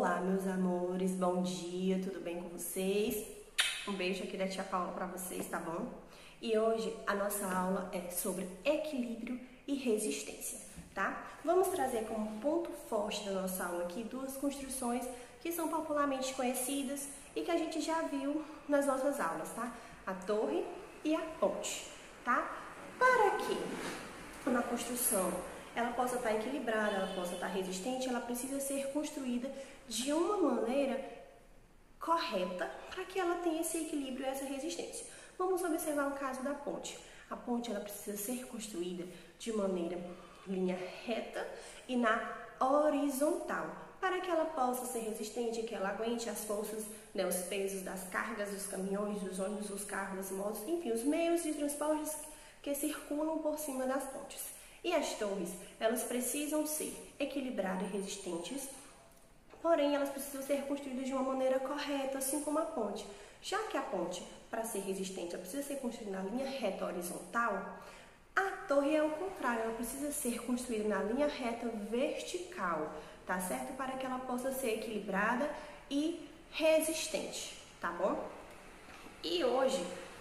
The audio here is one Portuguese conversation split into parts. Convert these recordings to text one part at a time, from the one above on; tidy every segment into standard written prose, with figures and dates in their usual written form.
Olá, meus amores, bom dia, tudo bem com vocês? Um beijo aqui da tia Paula pra vocês, tá bom? E hoje a nossa aula é sobre equilíbrio e resistência, tá? Vamos trazer como ponto forte da nossa aula aqui duas construções que são popularmente conhecidas e que a gente já viu nas nossas aulas, tá? A torre e a ponte, tá? Para que uma construção ela possa estar equilibrada, ela possa estar resistente, ela precisa ser construída de uma maneira correta para que ela tenha esse equilíbrio e essa resistência. Vamos observar o caso da ponte. A ponte ela precisa ser construída de maneira linha reta e na horizontal, para que ela possa ser resistente, que ela aguente as forças, né, os pesos das cargas dos caminhões, dos ônibus, dos carros, das motos, enfim, os meios de transportes que circulam por cima das pontes. E as torres, elas precisam ser equilibradas e resistentes, porém elas precisam ser construídas de uma maneira correta, assim como a ponte. Já que a ponte, para ser resistente, ela precisa ser construída na linha reta horizontal, a torre é o contrário, ela precisa ser construída na linha reta vertical, tá certo? Para que ela possa ser equilibrada e resistente, tá bom? E hoje,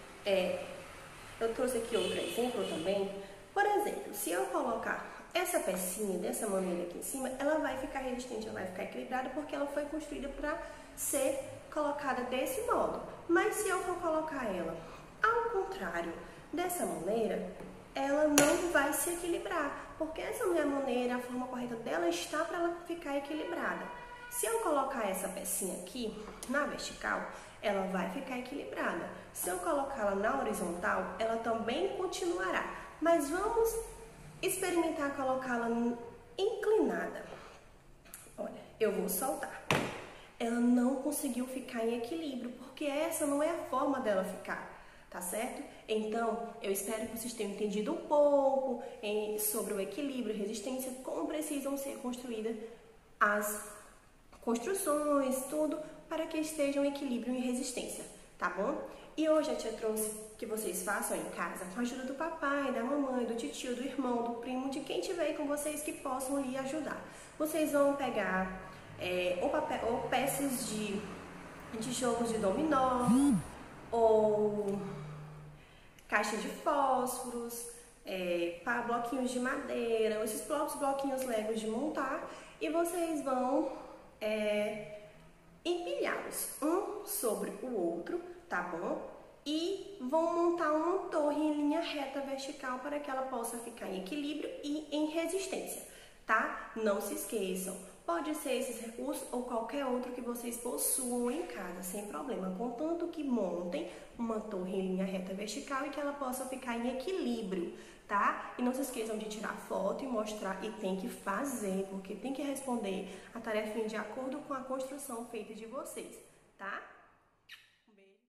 eu trouxe aqui outro exemplo também. Por exemplo, se eu colocar essa pecinha dessa maneira aqui em cima, ela vai ficar resistente, ela vai ficar equilibrada porque ela foi construída para ser colocada desse modo. Mas se eu for colocar ela ao contrário dessa maneira, ela não vai se equilibrar, porque essa minha maneira, a forma correta dela está para ela ficar equilibrada. Se eu colocar essa pecinha aqui na vertical, ela vai ficar equilibrada. Se eu colocá-la na horizontal, ela também continuará. Mas vamos experimentar colocá-la inclinada. Olha, eu vou soltar. Ela não conseguiu ficar em equilíbrio, porque essa não é a forma dela ficar, tá certo? Então, eu espero que vocês tenham entendido um pouco sobre o equilíbrio e resistência, como precisam ser construídas as construções, tudo, para que estejam em equilíbrio e resistência, tá bom? E hoje a tia trouxe que vocês façam em casa com a ajuda do papai, da mamãe, do tio, do irmão, do primo, de quem tiver aí com vocês que possam lhe ajudar. Vocês vão pegar ou peças de jogos de dominó, ou caixa de fósforos, bloquinhos de madeira, esses bloquinhos legos de montar, e vocês vão empilhá-los um sobre o outro, tá bom? E vão montar uma torre em linha reta vertical para que ela possa ficar em equilíbrio e em resistência, tá? Não se esqueçam, pode ser esses recursos ou qualquer outro que vocês possuam em casa, sem problema, contanto que montem uma torre em linha reta vertical e que ela possa ficar em equilíbrio, tá? E não se esqueçam de tirar foto e mostrar, e tem que fazer, porque tem que responder a tarefinha de acordo com a construção feita de vocês, tá?